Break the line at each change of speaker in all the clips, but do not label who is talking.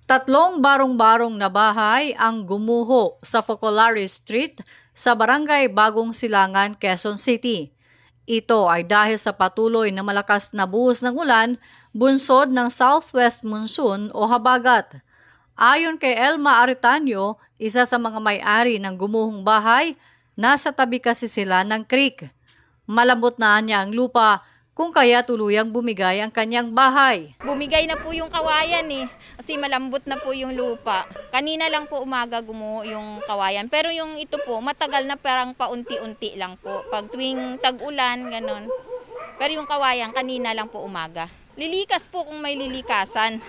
Tatlong barong-barong na bahay ang gumuho sa Focolare Street sa Barangay Bagong Silangan, Quezon City. Ito ay dahil sa patuloy na malakas na buhos ng ulan, bunsod ng southwest monsoon o habagat. Ayon kay Elma Aritanio, isa sa mga may-ari ng gumuhong bahay, nasa tabi kasi sila ng creek. Malambot na niya ang lupa, kung kaya tuluyang bumigay ang kanyang bahay.
Bumigay na po yung kawayan kasi malambot na po yung lupa. Kanina lang po umaga gumuho yung kawayan. Pero yung ito po, matagal na parang paunti-unti lang po. Pag tuwing tag-ulan, ganon. Pero yung kawayan, kanina lang po umaga. Lilikas po kung may lilikasan.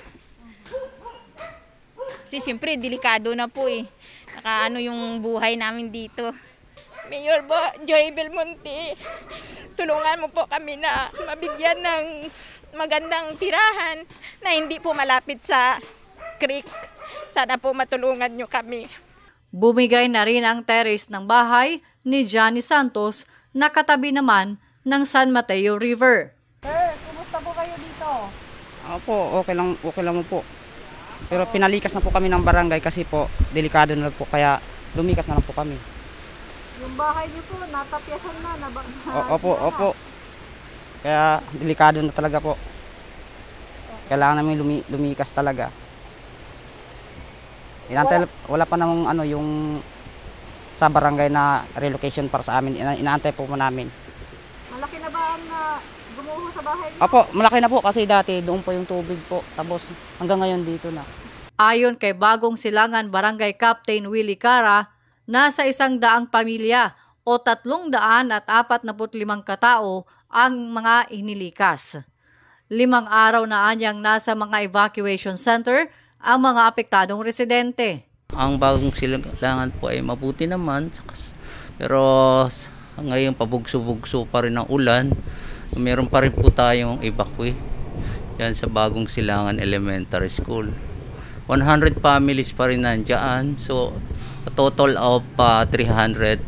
Kasi siyempre, delikado na po Nakaano yung buhay namin dito. Mayor Joy Belmonte, tulungan mo po kami na mabigyan ng magandang tirahan na hindi po malapit sa creek. Sana po matulungan nyo kami.
Bumigay na rin ang terrace ng bahay ni Johnny Santos na katabi naman ng San Mateo River.
Sir, kumusta po kayo dito?
Opo, okay lang mo po. Pero pinalikas na po kami ng barangay kasi po delikado na po kaya lumikas na lang po kami.
Yung bahay niyo po, natapyasan na.
Opo. Kaya delikado na talaga po. Kailangan namin lumikas talaga. Wala pa namang yung sa barangay na relocation para sa amin. Inaantay po namin.
Malaki na ba ang gumuho sa bahay niyo?
Opo, malaki na po kasi dati doon po yung tubig po. Tapos hanggang ngayon dito na.
Ayon kay Bagong Silangan Barangay Captain Willie Cara, nasa 100 pamilya o 345 katao ang mga inilikas. 5 araw na anyang nasa mga evacuation center ang mga apektadong residente.
Ang Bagong Silangan po ay mabuti naman, pero ngayon pabugso-bugso pa rin ang ulan. Meron pa rin po tayong evacuate yan sa Bagong Silangan Elementary School. 100 families pa rin nandiyan, so a total of 345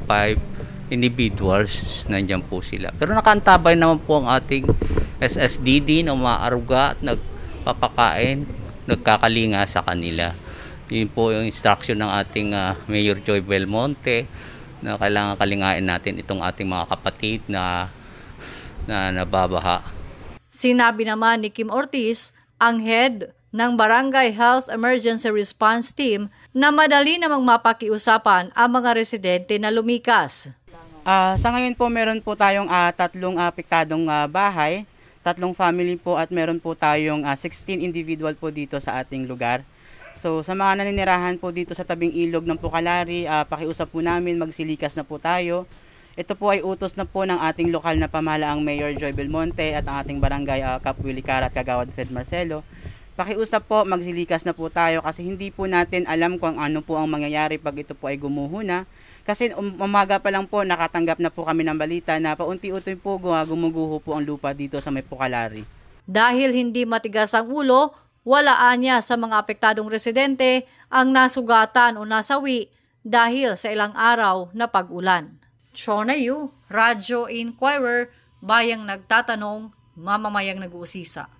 individuals nandiyan po sila. Pero nakaantabay naman po ang ating SSDD na umaaruga at nagpapakain, nagkakalinga sa kanila. Yun po yung instruction ng ating Mayor Joy Belmonte na kailangan kalingain natin itong ating mga kapatid na nababaha.
Sinabi naman ni Kim Ortiz, ang head ng Barangay Health Emergency Response Team, na madali namang mapakiusapan ang mga residente na lumikas.
Sa ngayon po meron po tayong 3 apektadong bahay, 3 family po at meron po tayong 16 individual po dito sa ating lugar. So sa mga naninirahan po dito sa tabing ilog ng Focolare, pakiusap po namin, magsilikas na po tayo. Ito po ay utos na po ng ating lokal na pamahalaang Mayor Joy Belmonte at ang ating barangay Cap Willie Cara at Kagawad Fred Marcelo. Pakiusap po, magsilikas na po tayo kasi hindi po natin alam kung ano po ang mangyayari pag ito po ay gumuho na. Kasi umaga pa lang po nakatanggap na po kami ng balita na paunti-unti po gumuguho po ang lupa dito sa may Focolare.
Dahil hindi matigas ang ulo, walaan niya sa mga apektadong residente ang nasugatan o nasawi dahil sa ilang araw na pag-ulan. Chona Yu, Radyo Inquirer, Bayang Nagtatanong, Mamamayang Nag-uusisa.